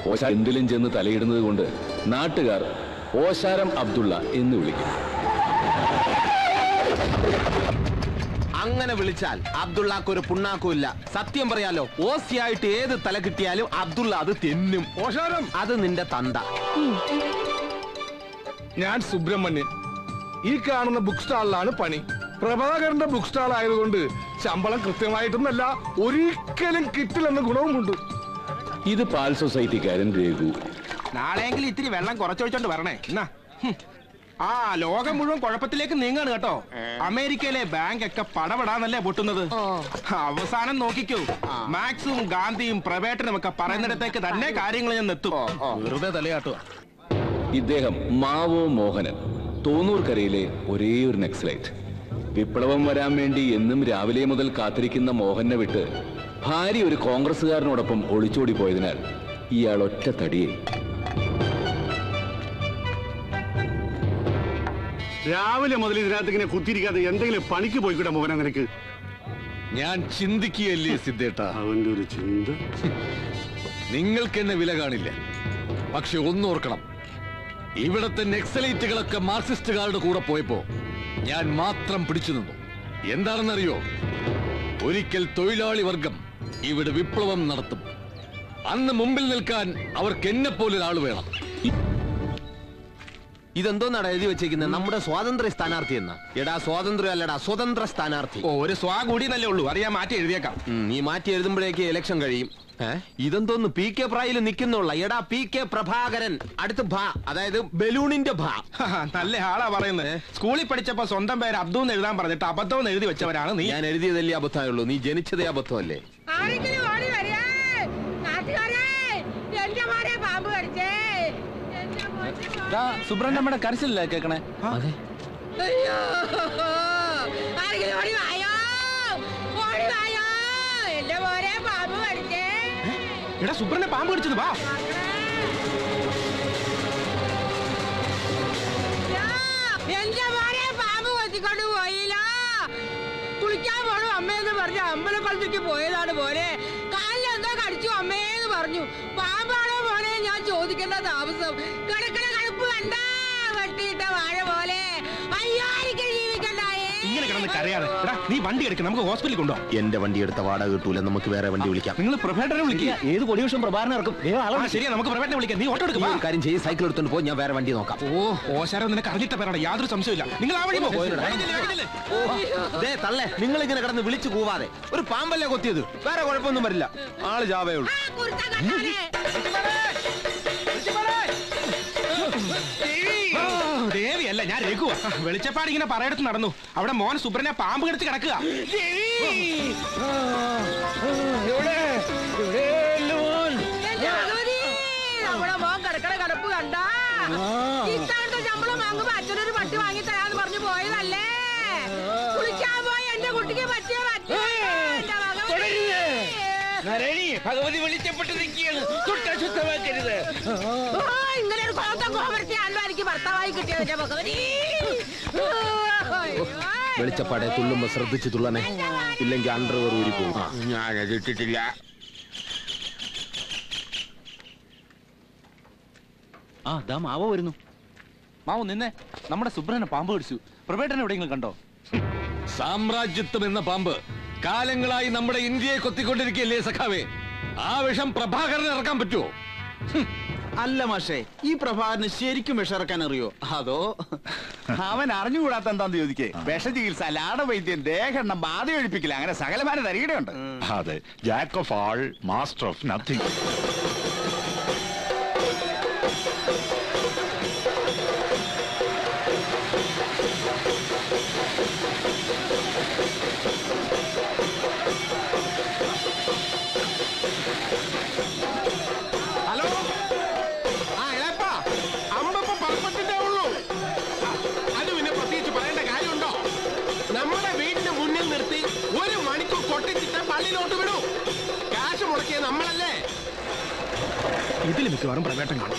എന്തിലും ചെന്ന് തലയിടുന്നത് കൊണ്ട് നാട്ടുകാർ ഓശാരം അബ്ദുള്ള എന്ന് വിളിക്കും. അങ്ങനെ വിളിച്ചാൽ അബ്ദുള്ളക്ക് ഒരു പുണ്ണാക്കുമില്ല. സത്യം പറയാലോ, ഓസിയായിട്ട് ഏത് തല കിട്ടിയാലും അബ്ദുള്ള അത് തിന്നും. ഓശാരം, അത് നിന്റെ തന്ത. ഞാൻ സുബ്രഹ്മണ്യൻ. ഈ കാണുന്ന ബുക്ക് സ്റ്റാളിലാണ് പണി. പ്രഭാകരന്റെ ബുക്ക് സ്റ്റാൾ ആയതുകൊണ്ട് ശമ്പളം കൃത്യമായിട്ടൊന്നല്ല, ഒരിക്കലും കിട്ടില്ലെന്ന ഗുണവുമുണ്ട്. ഇത് പാൽ സൊസൈറ്റിക്കാരൻ രഘു. നാളെയെങ്കിലും ഇത്തിരി വെള്ളം കുറച്ചൊഴിച്ചോണ്ട് വരണേ. എന്നാ ആ ലോകം മുഴുവൻ കുഴപ്പത്തിലേക്ക് നീങ്ങാണ് കേട്ടോ. അമേരിക്കയിലെ ബാങ്ക് ഒക്കെ പടപടാന്നല്ലേ പൊട്ടുന്നത്. അവസാനം നോക്കിക്കൂ, മാക്സും ഗാന്ധിയും പ്രവേട്ടനും ഒക്കെ പറയുന്നിടത്തേക്ക് തന്നെ കാര്യങ്ങൾ ഞാൻ എത്തും. വെറുതെ തലയാട്ടുക. ഇദ്ദേഹം മാവോ മോഹനൻ, തോന്നൂർക്കരയിലെ ഒരേ ഒരു നക്സലൈറ്റ്. വിപ്ലവം വരാൻ വേണ്ടി എന്നും രാവിലെ മുതൽ കാത്തിരിക്കുന്ന മോഹനെ വിട്ട് ഭാര്യ ഒരു കോൺഗ്രസുകാരനോടൊപ്പം ഒളിച്ചോടി പോയതിനാൽ ഇയാൾ ഒറ്റ തടിയെ. രാവിലെ മുതൽ ഇതിനകത്ത് ഇങ്ങനെ കുത്തിരിക്കാതെ എന്തെങ്കിലും പണിക്ക് പോയിക്കൂടെ മോഹന നിനക്ക്? ഞാൻ ചിന്തിക്കുകയല്ലേ സിദ്ധേട്ട. അവന്റെ ഒരു ചിന്ത. നിങ്ങൾക്ക് എന്നെ വില കാണില്ല, പക്ഷെ ഒന്നോർക്കണം, ഇവിടത്തെ നെക്സലൈറ്റുകളൊക്കെ മാർക്സിസ്റ്റുകാരുടെ കൂടെ പോയപ്പോ ഞാൻ മാത്രം പിടിച്ചു നിന്നു. എന്താണെന്നറിയോ? ഒരിക്കൽ തൊഴിലാളി വർഗം ഇവിടെ വിപ്ലവം നടത്തും. അന്ന് മുമ്പിൽ നിൽക്കാൻ അവർക്ക് എന്നെ പോലൊരാൾ വേണം. ഇതെന്തോന്നാണ് എഴുതി വെച്ചേക്കുന്നത്? നമ്മുടെ സ്വാതന്ത്ര്യ സ്ഥാനാർത്ഥി എന്ന. എടാ സ്വാതന്ത്ര്യം അല്ലടാ, സ്വതന്ത്ര സ്ഥാനാർത്ഥി. ഒരു സ്വാ കൂടി നല്ലേ ഉള്ളൂ, അറിയാൻ മാറ്റി എഴുതിയേക്കാം. നീ മാറ്റി എഴുതുമ്പോഴേക്ക് ഇലക്ഷൻ കഴിയും. ഇതെന്തോന്ന് പി കെ പ്രായിൽ നിൽക്കുന്നുള്ള? എടാ പി കെ പ്രഭാകരൻ, അടുത്ത് ഭ, അതായത് ബലൂണിന്റെ ഭ. നല്ല ആളാ പറയുന്നത്. സ്കൂളിൽ പഠിച്ചപ്പോ സ്വന്തം പേര് അബ്ദു എഴുതാൻ പറഞ്ഞിട്ട് അബദ്ധം എഴുതി വെച്ചവരാണ് നീ. ഞാൻ എഴുതിയതല്ലേ അബദ്ധമുള്ളൂ, നീ ജനിച്ചതേ അബദ്ധമല്ലേ? സുബ്രഹ്മണ്യമ്മയുടെ കരച്ചിലല്ലേ കേക്കണേ? എടാ സുബ്രഹ്മണ്യ പാമ്പ് കടിച്ചത്. വാ, എന്റെ മോനെ പാമ്പ് കൊത്തിക്കൊണ്ട് പോയില്ല. കുളിക്കാൻ പോണു അമ്മയെന്ന് പറഞ്ഞു അമ്പലക്കുളത്തേക്ക് പോയതാണ് മോനെ. കാലിൽ എന്തോ കടിച്ചു അമ്മയെന്ന് പറഞ്ഞു. പാമ്പാണോ മോനെ ഞാൻ ചോദിക്കേണ്ട താമസം. കിടക്കണ കടുപ്പ് കണ്ട വെട്ടിയിട്ട വാഴ പോലെ. അയ്യോ എനിക്ക് ജീവിക്കണ്ടായേ. ഇങ്ങനെ കിടന്ന് കരയാതെ. എടാ നീ വണ്ടി എടുക്കണം, നമുക്ക് ഹോസ്പിറ്റലിൽ കൊണ്ടുപോകാം. എന്റെ വണ്ടി എടുത്ത വാടക കിട്ടൂല, നമുക്ക് വേറെ വണ്ടി വിളിക്കാം. നിങ്ങൾ പ്രഭാകരനെ വിളിക്കുക. ഏത് കൊടി വർഷം പ്രഭാകരനെ ഇറക്കും? ശരിയാ, നമുക്ക് പ്രഭാകരനെ വിളിക്കാം. നീ ഓട്ടോ എടുക്കും. കാര്യം ചെയ്ത് സൈക്കിൾ എടുത്തോണ്ട് പോയി, ഞാൻ വേറെ വണ്ടി നോക്കാം. ഓശാരം നിനക്ക് അറിഞ്ഞിട്ട പേരാണ്, യാതൊരു സംശയമില്ല. നിങ്ങൾ ആ വഴി തള്ളേ, നിങ്ങൾ ഇങ്ങനെ കിടന്ന് വിളിച്ചു കൂവാതെ. ഒരു പാമ്പല്ലേ കൊത്തിയത്, വേറെ കുഴപ്പമൊന്നും വരില്ല. ആള് ജാവേ ഉള്ളൂ. ദേവിയല്ല, ഞാൻ രഘു. വെളിച്ചപ്പാട് ഇങ്ങനെ പറയടുത്ത് നടന്നു. അവിടെ മോൻ സുബ്രനെ പാമ്പ് കടിച്ച് കിടക്കുക. നമ്മുടെ മോൻ കിടക്കണ കിടപ്പ് കണ്ട. ഇത്തവണത്തെ ശമ്പളം വാങ്ങുമ്പോ അച്ഛനൊരു പട്ടി വാങ്ങി തരാന്ന് പറഞ്ഞു പോയതല്ലേ. കുളിക്കാൻ പോയി എന്റെ കുട്ടിക്ക് പറ്റിയ ഭഗവതി വിളിച്ചപ്പെട്ട് നിൽക്കുകയാണ്. ശുദ്ധമാക്കരുത്. ഇങ്ങനെ ഒരു കോമർത്തിയാണല്ലോ എനിക്ക് ഭർത്താവായി കിട്ടിയത് ഭഗവതി. വെളിച്ചപ്പാടെ തുള്ളുമ്പോ ശ്രദ്ധിച്ചു തുള്ളനെ, ഇല്ലെങ്കിൽ അണ്ടർവെയർ ഊരി പോകും. ഞാനത് ഇട്ടിട്ടില്ല. ആ ദാ മാവോ വരുന്നു. മാവോ നിന്നെ, നമ്മുടെ സുബ്രഹ്മണ്യനെ പാമ്പ് കടിച്ചു. പ്രവേട്ടനെ എവിടെയെങ്കിലും കണ്ടോ? സാമ്രാജ്യത്വം എന്ന പാമ്പ് കാലങ്ങളായി നമ്മുടെ ഇന്ത്യയെ കൊത്തിക്കൊണ്ടിരിക്കുകയല്ലേ സഖാവേ. ആ വിഷം പ്രഭാകരന് ഇറക്കാൻ പറ്റുമോ? അല്ല മാഷേ, ഈ പ്രഭാകരന് ശരിക്കും വിഷമിറക്കാൻ അറിയോ? അതോ അവൻ അറിഞ്ഞുകൂടാത്ത എന്താന്ന് ചോദിക്കേ. വിഷചികിത്സ, ലാടവൈദ്യം, ദേഹെണ്ണം, ബാധ ഒഴിപ്പിക്കില്ല, അങ്ങനെ സകലമാന തരികയുണ്ട്. അതെ, jack of all, master of nothing. Hello, ആ എളപ്പാ, അമ്പപ്പം പർപ്പത്തിന്റെ ഉള്ളൂ. അത് പിന്നെ പ്രത്യേകിച്ച് പറയേണ്ട കാര്യമുണ്ടോ? നമ്മുടെ വീടിന്റെ മുന്നിൽ നിർത്തി 1 മണിക്കൂർ കൊട്ടിച്ചിട്ട് പള്ളിയിലോട്ട് വിടൂ. കാശ് മുടക്കിയ നമ്മളല്ലേ. ഇതിൽ മിക്കവാറും പ്രവേട്ടം കാണും.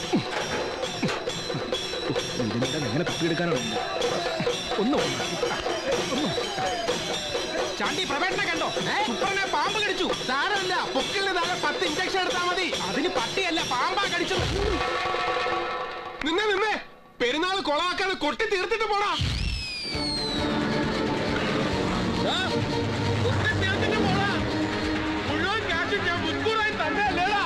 ഇതിന്റെ എങ്ങനെ തപ്പിയെടുക്കാനോ ഒന്ന് ചാണ്ടി പ്രവേട്ടനെ കണ്ടോ? സുപ്രനെ പാമ്പ് കടിച്ചു. സാരമില്ല, പൊക്കിളിന് താഴെ 10 ഇഞ്ചക്ഷൻ എടുത്താൽ മതി. അതിന് പട്ടിയല്ല പാമ്പാ കടിച്ചത്. നിന്നെ പെരുന്നാൾ കൊളാക്കാതെ കൊട്ടി തീർത്തിട്ട് പോടാ. മുഴുവൻ ക്യാഷ് ഞാൻ മുൻകൂറായി തന്നെ അല്ലേടാ.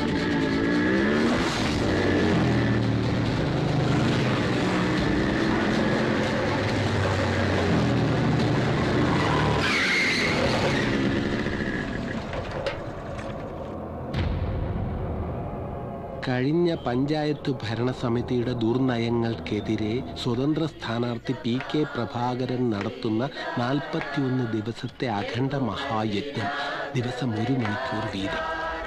കഴിഞ്ഞ പഞ്ചായത്ത് ഭരണസമിതിയുടെ ദുർനയങ്ങൾക്കെതിരെ സ്വതന്ത്ര സ്ഥാനാർത്ഥി PK പ്രഭാകരൻ നടത്തുന്ന 41 ദിവസത്തെ അഖണ്ഡ മഹായജ്ഞം. ദിവസം 1 മണിക്കൂർ വീതം.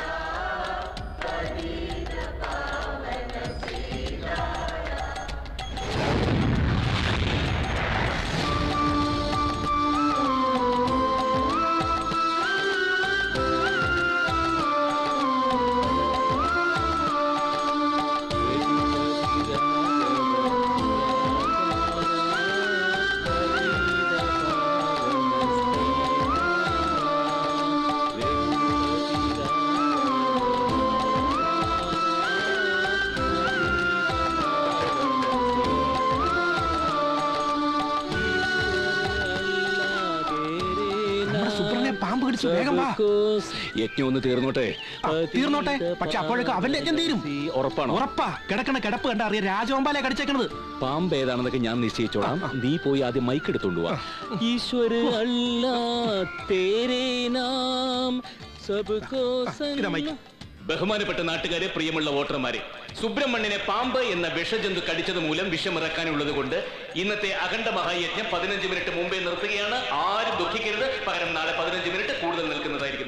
യജ്ഞം ഒന്ന് തീർന്നോട്ടെ. തീർന്നോട്ടെ, പക്ഷെ അപ്പോഴേക്കും അവന്റെ യജ്ഞം തീരും. ഉറപ്പാണോ? ഉറപ്പാ. കിടക്കണ കിടപ്പ് കണ്ട അറിയാം രാജവമ്പാലെ കടിച്ചേക്കണത്. പാമ്പ് ഏതാണെന്നൊക്കെ ഞാൻ നിശ്ചയിച്ചോളാം. നീ പോയി ആദ്യം മൈക്ക് എടുത്തോണ്ട് വാ. ഈശ്വര അല്ലാ തേരേ നാം സബ്കോ സലാം. ബഹുമാനപ്പെട്ട നാട്ടുകാരെ, പ്രിയമുള്ള വോട്ടർമാരെ, സുബ്രഹ്മണ്യനെ പാമ്പ് എന്ന വിഷജന്തു കടിച്ചത് മൂലം വിഷമിറക്കാനുള്ളത് കൊണ്ട് ഇന്നത്തെ അഖണ്ഡ മഹായജ്ഞം 15 മിനിറ്റ് മുമ്പേ നിർത്തുകയാണ്. ആരും ദുഃഖിക്കരുത്. പകരം നാളെ 15 മിനിറ്റ് കൂടുതൽ നിൽക്കുന്നതായിരിക്കും.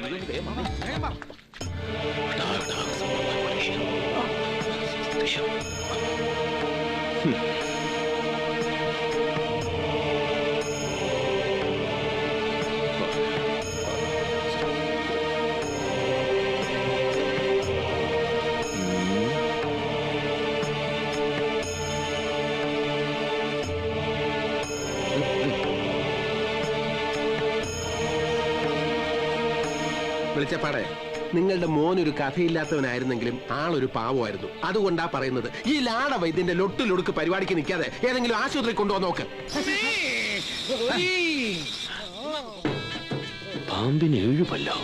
വെളിച്ചപ്പാടെ, നിങ്ങളുടെ മോനൊരു കഥയില്ലാത്തവനായിരുന്നെങ്കിലും ആളൊരു പാവമായിരുന്നു. അതുകൊണ്ടാ പറയുന്നത്, ഈ ലാട വൈദ്യന്റെ ലൊട്ടിലൊടുക്ക് പരിപാടിക്ക് നിൽക്കാതെ ഏതെങ്കിലും ആശുപത്രി കൊണ്ടുവന്ന് നോക്ക്. പാമ്പിന് 7 പല്ലോ.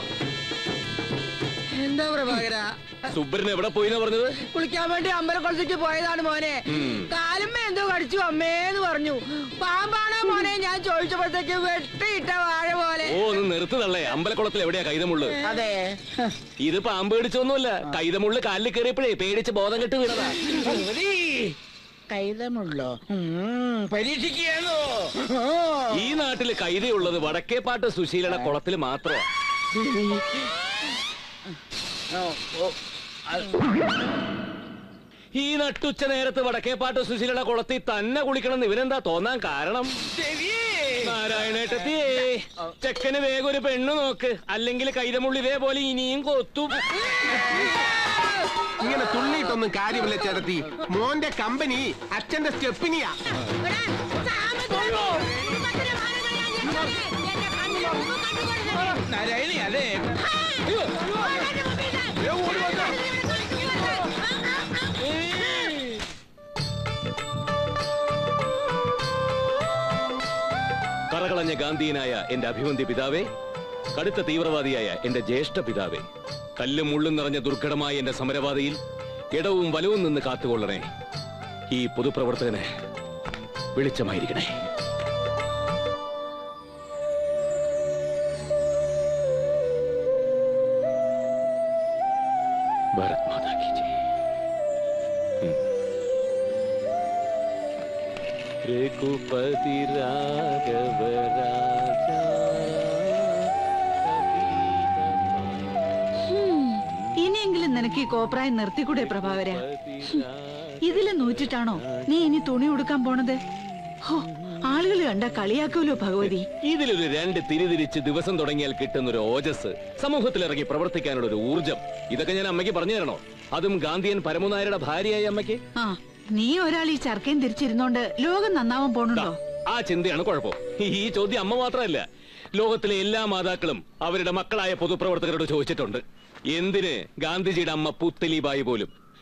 എന്താ പ്രഭാകര? സുബ്രൻ എവിടെ പോയിന്നാ പറഞ്ഞത്? കുളിക്കാൻ വേണ്ടി അമ്പലക്കുളത്തേക്ക് പോയതാണ് മോനെ. കാലുമ്മ എന്തോ കടിച്ചു അമ്മേന്ന് പറഞ്ഞു. പാമ്പാണോ മോനെ ഞാൻ ചോദിച്ചപ്പോഴത്തേക്ക് വെട്ടിയിട്ട വാഴ പോലെ. ഓ, ഒന്ന് നിർത്തുതള്ളേ. അമ്പലക്കുളത്തിൽ എവിടെയാ കൈതമുള്ളു? അതെ, ഇത് പാമ്പ് കടിച്ചൊന്നുമല്ല. കൈതമുള്ളു കാലിൽ കയറിയപ്പോഴേ പേടിച്ച് ബോധം കെട്ട് വീണതാ. കൈതമുള്ളോ? പരീക്ഷിക്കുകയാണോ? ഈ നാട്ടില് കൈതയുള്ളത് വടക്കേപ്പാട്ട് സുശീലയുടെ കുളത്തിൽ മാത്രമാ. ഈ നട്ടുച്ച നേരത്ത് വടക്കേപ്പാട്ട് സുശീലയുടെ കുളത്തിൽ തന്നെ കുളിക്കണം ഇവനെന്താ തോന്നാൻ കാരണം? നാരായണേട്ടത്തിയേ, ചെക്കന് വേഗം ഒരു പെണ്ണു നോക്ക്, അല്ലെങ്കിൽ കൈതമുള്ളി ഇതേപോലെ ഇനിയും കൊത്തും. ഇങ്ങനെ തുള്ളിയിട്ടൊന്നും കാര്യമില്ല ചേട്ടത്തി. മോന്റെ കമ്പനി അച്ഛന്റെ സ്റ്റെപ്പിനിയാ. നാരായണി അതെ. കറകളഞ്ഞ ഗാന്ധിയനായ എന്റെ അഭിവന്ദ്യ പിതാവേ, കടുത്ത തീവ്രവാദിയായ എന്റെ ജ്യേഷ്ഠ പിതാവേ, കല്ലും മുള്ളും നിറഞ്ഞ ദുർഘടമായ എന്റെ സമരവാദിയിൽ ഇടവും വലവും നിന്ന് കാത്തുകൊള്ളണേ. ഈ പൊതുപ്രവർത്തകന് വെളിച്ചമായിരിക്കണേ. ഭാരത് മാതാ കി ജയ്. രഘുപതി രാഘവ രാജാ. ഇനിയെങ്കിലും നിനക്ക് ഈ കോപ്രായം നിർത്തിക്കൂടെ പ്രഭാകര? ഇതില് നൂറ്റിട്ടാണോ നീ ഇനി തുണി ഉടുക്കാൻ പോണത്? ആളുകൾ കണ്ട കളിയാക്കൂലോ ഭഗവതി. ഇതിലൊരു 2 തിരിതിരിച്ച് ദിവസം തുടങ്ങിയാൽ കിട്ടുന്നൊരു ഓജസ്, സമൂഹത്തിലിറങ്ങി പ്രവർത്തിക്കാനുള്ള ഒരു ഊർജം, ഇതൊക്കെ ഞാൻ അമ്മയ്ക്ക് പറഞ്ഞു തരണോ? അതും ഗാന്ധിയൻ പരമനായരുടെ ഭാര്യയായ അമ്മയ്ക്ക്. ആ, നീ ഒരാൾ ഈ ചർക്കയും തിരിച്ചിരുന്നോണ്ട് ലോകം നന്നാവാൻ പോണുണ്ടോ? ആ ചിന്തയാണ് കുഴപ്പം. ഈ ചോദ്യം അമ്മ മാത്രമല്ല, ലോകത്തിലെ എല്ലാ മാതാക്കളും അവരുടെ മക്കളായ പൊതുപ്രവർത്തകരോട് ചോദിച്ചിട്ടുണ്ട്. എന്തിന് ഗാന്ധിജിയുടെ അമ്മ പുത്തലിബായി പോലും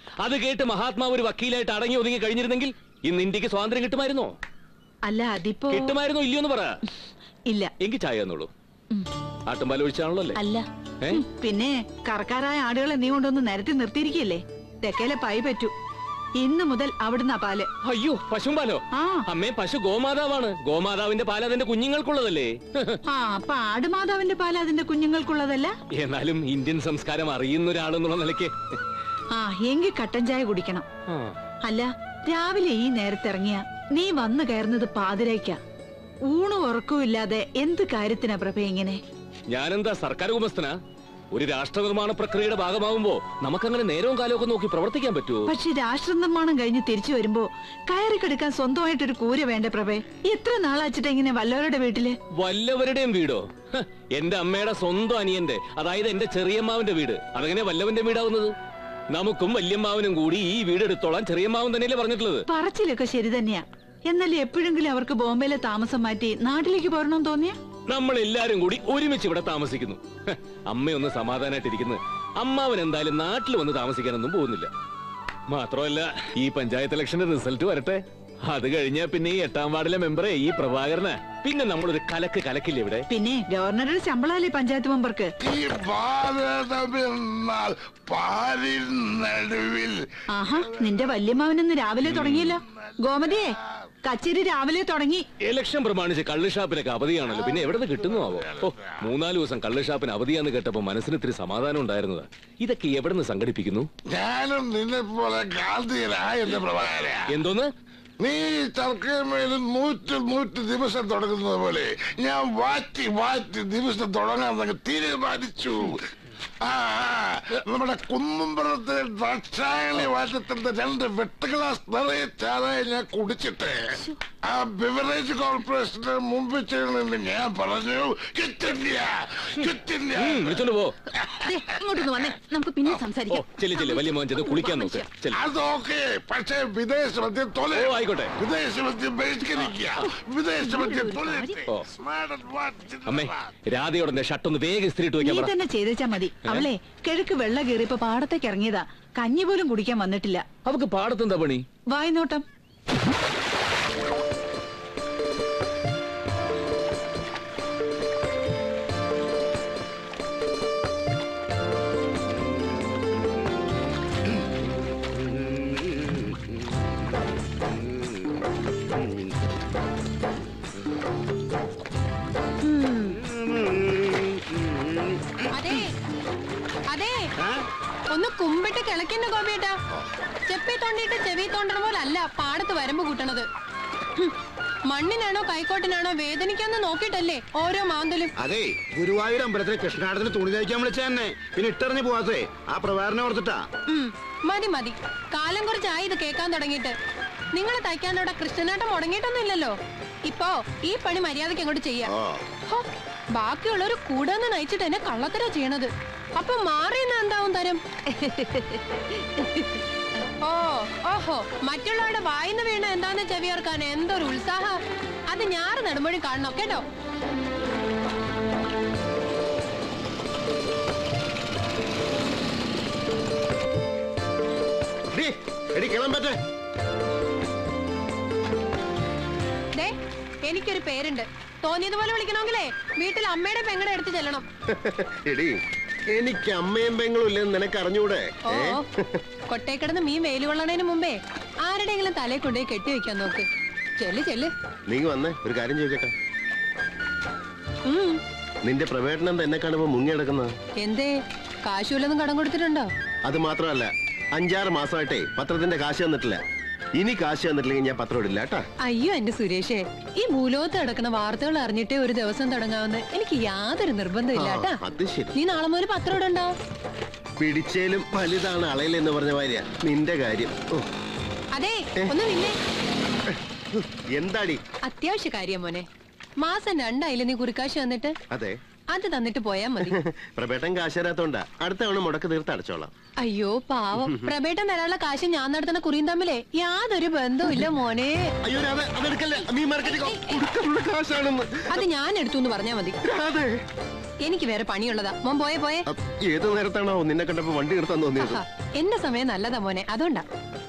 അത് കേട്ട് മഹാത്മാവ് ഒരു വക്കീലായിട്ട് അടങ്ങി ഒതുങ്ങി കഴിഞ്ഞിരുന്നെങ്കിൽ ഇന്ന് ഇന്ത്യക്ക് സ്വാതന്ത്ര്യം കിട്ടുമായിരുന്നോ? അല്ല അതിപ്പോ കിട്ടുമായിരുന്നോ ഇല്ലയോന്ന് പറ. ഇല്ല. എങ്കിൽ ചായ തന്നോളൂ. ആട്ടുംപാൽ ഒഴിച്ചാണല്ലോ അല്ലേ? അല്ല. പിന്നെ കറക്കാരായ ആടുകളെ നീ കൊണ്ടൊന്ന് നിരത്തി നിർത്തിയിരിക്കല്ലേ? തെക്കേലെ പൈ പറ്റൂ. ഇന്ന് മുതൽ അവിടുന്ന് പാല്. അയ്യോ, പശുമ്പാലോ? അമ്മേ, പശു ഗോമാതാവാണ്. ഗോമാതാവിന്റെ പാൽ അതിന്റെ കുഞ്ഞുങ്ങൾക്കുള്ളതല്ലേ? അപ്പൊ ആടുമാതാവിന്റെ പാൽ അതിന്റെ കുഞ്ഞുങ്ങൾക്കുള്ളതല്ല. എന്നാലും ഇന്ത്യൻ സംസ്കാരം അറിയുന്ന ഒരാളെന്നുള്ള നിലയ്ക്ക് എങ്കിൽ കട്ടൻ ചായ കുടിക്കണം. അല്ല, രാവിലെ ഈ നേരത്തിറങ്ങിയ നീ വന്നു കയറുന്നത് പാതിരയ്ക്ക. ഊണും ഉറക്കവും ഇല്ലാതെ എന്ത് കാര്യത്തിനാ പ്രഭ ഇങ്ങനെ? ഞാനെന്താ സർക്കാർ ഉടമസ്ഥനാ? ഒരു രാഷ്ട്ര നിർമ്മാണ പ്രക്രിയയുടെ ഭാഗമാകുമ്പോ നമുക്കങ്ങനെ നേരവും കാലവും ഒക്കെ നോക്കി പ്രവർത്തിക്കാൻ പറ്റുമോ? പക്ഷെ രാഷ്ട്ര നിർമ്മാണം കഴിഞ്ഞ് തിരിച്ചു വരുമ്പോ കയറിക്കെടുക്കാൻ സ്വന്തമായിട്ടൊരു കൂര വേണ്ട പ്രഭേ? എത്ര നാളാച്ചിട്ട് ഇങ്ങനെ വല്ലവരുടെ വീട്ടില്? വല്ലവരുടെയും വീടോ? എന്റെ അമ്മയുടെ സ്വന്തം അനിയന്റെ, അതായത് എന്റെ ചെറിയമ്മാവിന്റെ വീട്. അതെങ്ങനെ വല്ലവന്റെ വീടാവുന്നത്? നമുക്കും വല്യമ്മാവനും കൂടി ഈ വീട് എടുത്തോളാൻ ചെറിയമ്മാവൻ തന്നെയല്ലേ പറഞ്ഞിട്ടുള്ളത്? പറച്ചിലൊക്കെ ശരി തന്നെയാ. എന്നാലും എപ്പോഴെങ്കിലും അവർക്ക് ബോംബെയിലെ താമസം മാറ്റി നാട്ടിലേക്ക് പോരണമെന്ന് തോന്നിയ? നമ്മൾ എല്ലാരും കൂടി ഒരുമിച്ച് ഇവിടെ താമസിക്കുന്നു. അമ്മയൊന്ന് സമാധാനായിട്ടിരിക്കുന്നു. അമ്മാവൻ എന്തായാലും നാട്ടിൽ വന്ന് താമസിക്കാനൊന്നും പോകുന്നില്ല. മാത്രമല്ല, ഈ പഞ്ചായത്ത് ഇലക്ഷന്റെ റിസൾട്ട് വരട്ടെ. അത് കഴിഞ്ഞാ പിന്നെ ഈ 8ാം വാർഡിലെ മെമ്പറെ ഈ പ്രഭാകരന് പിന്നെ നമ്മളൊരു കലക്കില്ല ഇവിടെ. പിന്നെ ഗവർണറുടെ ശമ്പളമല്ലേ പഞ്ചായത്ത് മെമ്പർക്ക്? ആഹാ, നിന്റെ വല്യമ്മാവനെന്ന് രാവിലെ തുടങ്ങിയല്ലോ. ഗോമതിയെ, കച്ചേരി രാവിലെ തുടങ്ങി. ഇലക്ഷൻ പ്രമാണിച്ച് കള്ളുഷാപ്പിനൊക്കെ അവധിയാണല്ലോ. പിന്നെ എവിടെ നിന്ന് കിട്ടുന്നുവോ? 3-4 ദിവസം കള്ളുഷാപ്പിന് അവധിയാന്ന് കേട്ടപ്പോ മനസ്സിന് ഇത്തിരി സമാധാനം ഉണ്ടായിരുന്നത്. ഇതൊക്കെ എവിടെ നിന്ന് സംഘടിപ്പിക്കുന്നു? ഞാനും നിന്നെ പോലെ ഗാന്ധിയനായ പ്രഭാകര. എന്തോന്ന്? നീ ചർക്കമേൽ 100 ദിവസം തുടങ്ങുന്നത് പോലെ ഞാൻ വാറ്റി ദിവസം തുടങ്ങാൻ തീരുമാനിച്ചു. നമ്മുടെ കുന്നുംപുറത്തെ ദക്ഷായണി വാറ്റത്തിന്റെ 2 വെട്ടുഗ്ലാസ് നിറയെ ചാരായ ഞാൻ കുടിച്ചിട്ട് ആ ബിവറേജ് കോർപ്പറേഷന്റെ മുമ്പിൽ ചെയ്യുന്നതിന് ഞാൻ പറഞ്ഞു കിട്ടില്ല. നമുക്ക് പിന്നെ സംസാരിക്കാം. അതൊക്കെ, പക്ഷേ വിദേശ മദ്യം ആയിക്കോട്ടെ. വിദേശ മദ്യം ബഹിഷ്കരിക്കുക. വിദേശ മദ്യം അമ്മേ, രാധയോടെ ഷർട്ടൊന്ന് വേഗം ഇസ്തിരിട്ട് നീ വെക്കാൻ തന്നെ ചെയ്തേച്ചാ മതി. അവളെ കിഴക്ക് വെള്ള കയറിയപ്പോ പാടത്തേക്ക് ഇറങ്ങിയതാ. കഞ്ഞി പോലും കുടിക്കാൻ വന്നിട്ടില്ല. അവക്ക് പാടത്തെന്താ പണി? വായ്നോട്ടം. ഒന്ന് കുമ്പിട്ട് കിളക്കണ്ട ഗോപിയേട്ടാ. ചെപ്പി തോണ്ടിട്ട് ചെവി തോണ്ടണ പോലല്ല പാടത്ത് വരമ്പ് കൂട്ടണത്. മണ്ണിനാണോ കൈക്കോട്ടിനാണോ വേദനിക്കാന്ന് നോക്കിട്ടല്ലേ ഓരോ മാന്തലും. അതെ, ഗുരുവായൂർ അമ്പലത്തിലെ കൃഷ്ണാടത്തിന് തുണി തയ്ക്കാൻ വിളിച്ച തന്നെ. പിന്നെ ഇട്ടെറിഞ്ഞു പോവാത്തേ ആ പ്രഭാകരനെ ഓർത്തിട്ടാ. മതി കാലം കുറച്ചായി ഇത് കേൾക്കാൻ തുടങ്ങിയിട്ട്. നിങ്ങൾ തയ്ക്കാനോടെ കൃഷ്ണനാട്ടം മുടങ്ങിയിട്ടൊന്നും ഇല്ലല്ലോ. ഇപ്പോ ഈ പണി മര്യാദക്ക് അങ്ങോട്ട് ചെയ്യാം. ബാക്കിയുള്ളവര് കൂടാന്ന് നയിച്ചിട്ട് എന്നെ കള്ളത്തരാ ചെയ്യണത്. അപ്പൊ മാറിയെന്ന് എന്താവും തരം? ഓഹോ, മറ്റുള്ളവരുടെ വായിന്ന് വീണ എന്താന്ന് ചെവിയോർക്കാൻ എന്തൊരു ഉത്സാഹം. അത് ഞാറ് നടുമ്പോഴും കാണണം കേട്ടോ. എനിക്കൊരു പേരുണ്ട്. തോന്നിയതുപോലെ വിളിക്കണമെങ്കിലേ വീട്ടിൽ അമ്മയുടെ പെങ്ങളുടെ അടുത്ത് ചെല്ലണം. എനിക്ക് അമ്മയും പെങ്ങളും ഇല്ലെന്ന് നിനക്ക് അറിഞ്ഞൂടെ? കൊട്ടേക്കിടന്ന് മീൻ വെയിലുകൊള്ളണതിന് മുമ്പേ ആരുടെയെങ്കിലും തലയെ കൊണ്ടുപോയി കെട്ടിവെക്കാൻ നോക്ക്. ചെല്ല്. നീ വന്നേ, ഒരു കാര്യം ചോദിക്കട്ടെ. നിന്റെ പ്രവേട്ടനം എന്നെ കാണുമ്പോ മുങ്ങി കിടക്കുന്നത് എന്തേ? കാശുവല്ലൊന്നും കടം കൊടുത്തിട്ടുണ്ടോ? അത് മാത്രമല്ല, 5-6 മാസമായിട്ടേ പത്രത്തിന്റെ കാശ് തന്നിട്ടില്ല. ഇനി കാശ് തന്നിട്ടില്ലെങ്കിൽ ഞാൻ പത്രം ഇടില്ല കേട്ടാ. അയ്യോ എന്റെ സുരേഷേ, ഈ ഭൂലോകത്ത് നടക്കുന്ന വാർത്തകൾ അറിഞ്ഞിട്ടേ ഒരു ദിവസം തുടങ്ങാവുന്ന എനിക്ക് യാതൊരു നിർബന്ധമില്ല കേട്ടാ. നീ നാളെ മുതൽ പത്രം ഇടണ്ടോ? പിടിച്ചേലും വലുതാണ് അളയിലെന്ന് പറഞ്ഞ മാതിരിയാ നിന്റെ കാര്യം. അതെ, ഒന്ന് നിന്നെ. എന്താടി? അത്യാവശ്യ കാര്യം മോനെ. മാസം 2 ആയില്ലേ നീ കുറിക്കാശ് തന്നിട്ട്? അതെ, അത് തന്നിട്ട് പോയാ മതി. പ്രബേട്ടൻ കാശ് തരാത്തോണ്ടാ. അടുത്ത തവണ മുടക്ക് തീർത്ത് അടച്ചോളാം. അയ്യോ പാവം, പ്രബേട്ടൻ തരാനുള്ള കാശ് ഞാൻ നടത്തുന്ന കുറിയും തമ്മിലേ യാതൊരു ബന്ധവും ഇല്ല മോനെ. അത് ഞാൻ എടുത്തു എന്ന് പറഞ്ഞാ മതി. എനിക്ക് വേറെ പണിയുള്ളതാ. മോൻ പോയേ പോയേ. ഏത് നേരത്താണോ നിന്നെ കണ്ടപ്പോ വണ്ടി എടുത്താൻ തോന്നിയത്? എന്റെ സമയം നല്ലതാ മോനെ, അതുകൊണ്ടാ.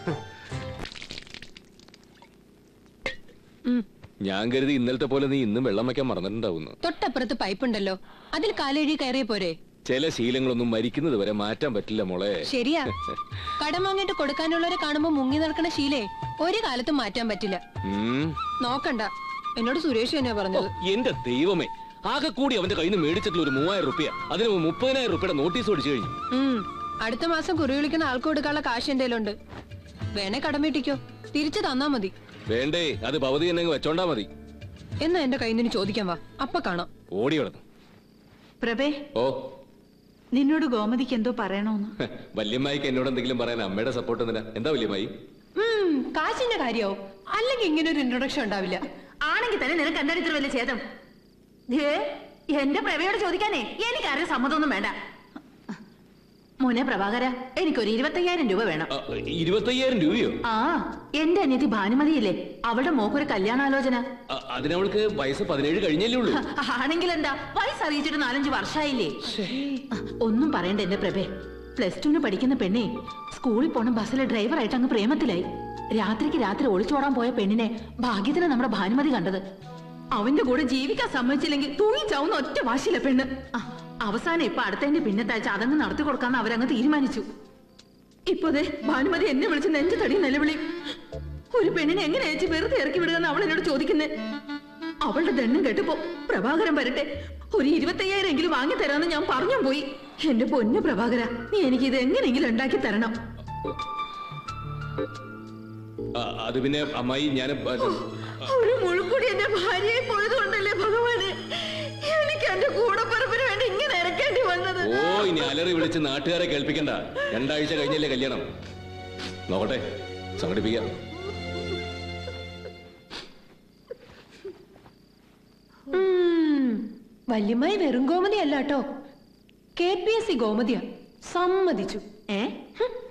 ഞാൻ കരുതി ഇന്നലത്തെ പോലെ നീ ഇന്നും വെള്ളം വയ്ക്കാൻ മറന്നിട്ടുണ്ടാവുന്നു. തൊട്ടപ്പുറത്ത് പൈപ്പുണ്ടല്ലോ, അതിൽ കാലെഴുതി കയറിയ പോരെ. ചില ശീലങ്ങളൊന്നും മരിക്കുന്നത് വരെ മാറ്റാൻ പറ്റില്ല മോളെ. ശരിയാ, കടം വാങ്ങിട്ട് കൊടുക്കാനുള്ളവരെ കാണുമ്പോ മുങ്ങി നടക്കണ ശീലേ ഒരു കാലത്തും മാറ്റാൻ പറ്റില്ല. നോക്കണ്ട, എന്നോട് സുരേഷ് തന്നെയാ പറഞ്ഞത്. എന്റെ ദൈവമേ, ആകെ കൂടി അവന്റെ കയ്യിൽ നിന്ന് മേടിച്ചിട്ടുള്ള ഒരു 3000 രൂപ, അതിന് 30,000 രൂപയുടെ നോട്ടീസ് ഓടിച്ചു കഴിഞ്ഞു. അടുത്ത മാസം കുറി വിളിക്കുന്ന ആൾക്ക് കൊടുക്കാനുള്ള കാശ് എന്റെ ഉണ്ട്. വേണേ കടം വീട്ടിക്കോ, തിരിച്ചു തന്നാ മതി. വേണ്ടേ, അത് ഭവതി എന്നെ വെച്ചോണ്ടാ മതി. എന്നാ എന്റെ കയ്യിൽ നിന്ന് ചോദിക്കാൻ വാ, അപ്പൊ കാണാം. ഓടി കിടന്നു. പ്രഭേ, ഓ നിന്നോട് ഗോമതിക്ക് എന്തോ പറയണോന്ന്. വല്യമ്മായിക്ക് എന്നോട് എന്തെങ്കിലും പറയാൻ അമ്മയുടെ സപ്പോർട്ട് എന്തിനാ? എന്താ വല്യമ്മായി? കാശിന്റെ കാര്യാവും, അല്ലെങ്കിൽ ഇങ്ങനെ ഒരു ഇൻട്രൊഡക്ഷൻ ഉണ്ടാവില്ല. ആണെങ്കിൽ തന്നെ നിനക്ക് എന്താ ഇത്ര വലിയ ഛേദം? എന്റെ പ്രഭയോട് ചോദിക്കാനേ എനിക്കാരും സമ്മതമൊന്നും വേണ്ട. മോനെ പ്രഭാകര, എനിക്കൊരു 25,000 രൂപ വേണം. 25,000 രൂപയോ? ആ, എന്റെ അനിയത്തി ഭാനുമതിയില്ലേ, അവളുടെ മോക്കൊരു കല്യാണാലോചന. അതിനവൾക്ക് വയസ്സ് 17 കഴിഞ്ഞല്ലേ ഉള്ളൂ. ആണെങ്കിൽ എന്താ, വയസ്സ് അറിയിച്ചിട്ട് 4-5 വർഷമായില്ലേ. ഒന്നും പറയണ്ട എന്റെ പ്രഭേ. +2 പഠിക്കുന്ന പെണ്ണെ സ്കൂളിൽ പോണ ബസ്സിലെ ഡ്രൈവറായിട്ട് അങ്ങ് പ്രേമത്തിലായി. രാത്രിക്ക് രാത്രി ഒളിച്ചോടാൻ പോയ പെണ്ണിനെ ഭാഗ്യത്തിന് നമ്മുടെ ഭാനുമതി കണ്ടത്. അവന്റെ കൂടെ ജീവിക്കാൻ സമ്മതിച്ചില്ലെങ്കിൽ തൂങ്ങിച്ചാവുന്ന ഒറ്റ വാശിയില്ല പെണ്ണ്. അവസാനം ഇപ്പൊ അടുത്തതിന്റെ പിന്നത്താഴ്ച അതങ്ങ് നടത്തി കൊടുക്കാന്ന് അവരങ്ങ് തീരുമാനിച്ചു. ഇപ്പൊ ഭാനുമതി എന്നെ വിളിച്ച് നെഞ്ചു തടി നിലവിളി. ഒരു പെണ്ണിനെ എങ്ങനെ അയച്ച് വെറുതെ ഇറക്കി വിടുകയെന്ന് അവൾ എന്നോട് ചോദിക്കുന്നേ. അവളുടെ ദണ്ണം കേട്ടപ്പോ പ്രഭാകരൻ വരട്ടെ, ഒരു 25,000 എങ്കിലും വാങ്ങി തരാന്ന് ഞാൻ പറഞ്ഞു പോയി. എന്റെ പൊന്നു പ്രഭാകര, നീ എനിക്ക് ഇത് എങ്ങനെയെങ്കിലും ഉണ്ടാക്കി തരണം. അത് പിന്നെ അമ്മായി, ഞാൻ ഒരു മുഴുക്കൂടി എന്റെ ഭാര്യയെ പോയതുകൊണ്ടല്ലേ ഭഗവാന് എനിക്ക് എന്റെ കൂടപ്പറപ്പിന് വേണ്ടി ഇങ്ങനെ ഇറക്കേണ്ടി വന്നത്. ഓ, ഇനി അലറി വിളിച്ച് നാട്ടുകാരെ കേൾപ്പിക്കണ്ട. 2 ആഴ്ച കഴിഞ്ഞല്ലേ കല്യാണം. നോക്കട്ടെ, സംഘടിപ്പിക്കാം. വല്യമ്മായി വെറും ഗോമതി അല്ല കേട്ടോ, KPSC ഗോമതിയാ. സമ്മതിച്ചു.